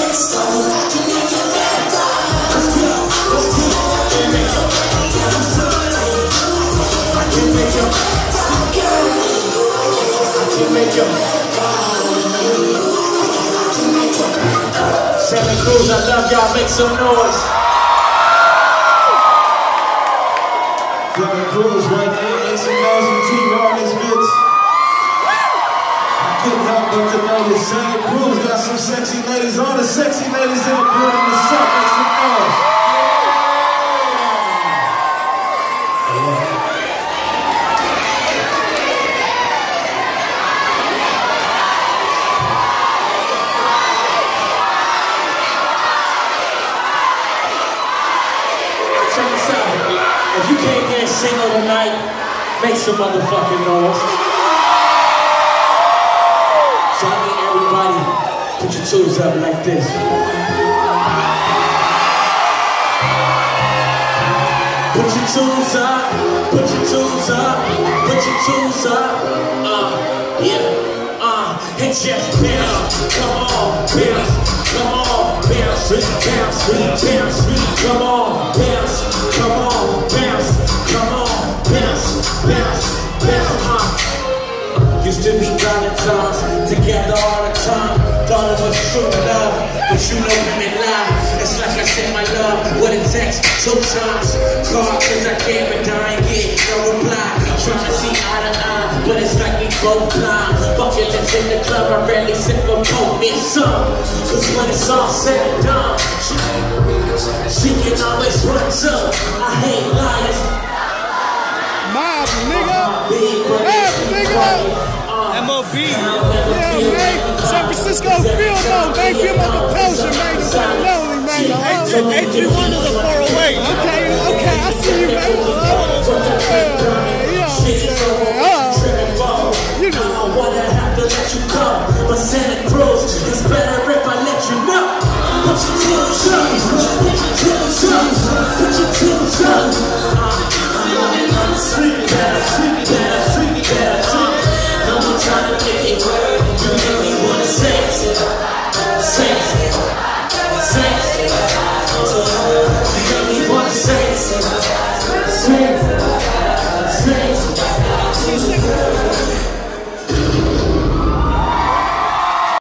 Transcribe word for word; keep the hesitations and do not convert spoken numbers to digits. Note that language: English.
Cruz, I love y'all. Make some noise. Cruz right there. Make some noise for T-Raw in this bitch. I couldn't help but to notice Santa Cruz got some sexy ladies. All the sexy ladies in the building. What's up? Make some noise. If you came here single tonight, make some motherfucking noise. So I need everybody, put your tools up like this. Put your tools up, put your tools up, put your tools up. Uh, yeah, uh, and just bounce. Come on, bounce. Come on, bounce, bounce, bounce. Come on, bounce. Come on, bounce. Come on, bounce, bounce, bounce. Uh. Used to be Valentine's together all the time. Thought it was true love, but you know women lie. It's like I sent my love with a text two times. Call cause I can't but I ain't get no reply. Trying to see eye to eye, but it's like we both blind. Bucket lips in the club, I rarely sip a poke me some. Cause when it's all said and done, she, she can always run to. I hate liars. Mob, nigga. Mob, nigga. M O B. Yeah, man. San Francisco field though, man. Feel like a potion, man. It's like lonely, man. eight three one to the four oh eight. Okay, okay. I see you, man. Yeah, man. You know what I'm saying, man. Oh, man. You know. I don't wanna have to let you come, but